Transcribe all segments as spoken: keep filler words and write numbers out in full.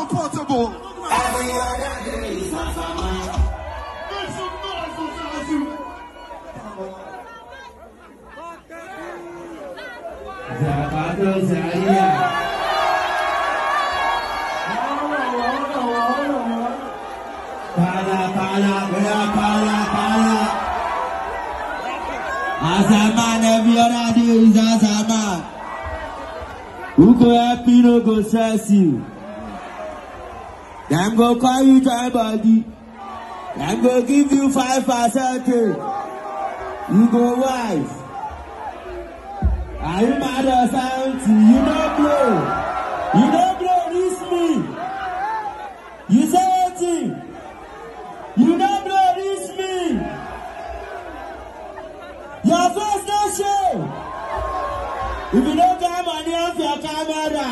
comfortable. Every other day is Azama. Make some noise for Zazu. Zapato Zaria. Pala, pala, pala, pala, pala. Azama, every other day is Azama. Who go happy, no go stress you. Them go call you dry body. Them go give you five percent. You go wise. Are you mad or something? You don't blow. You don't blow this me. You say anything. You don't blow this me. Your face no show. If you don't get money off your camera.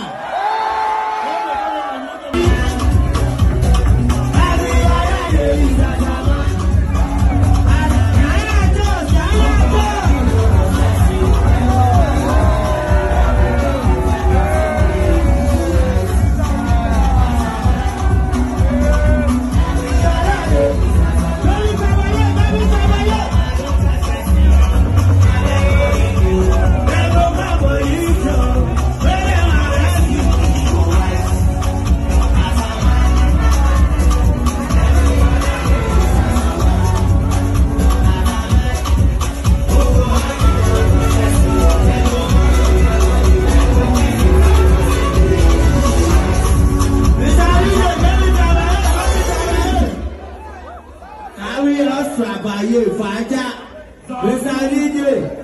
Trabalhei, faja, Mister D J.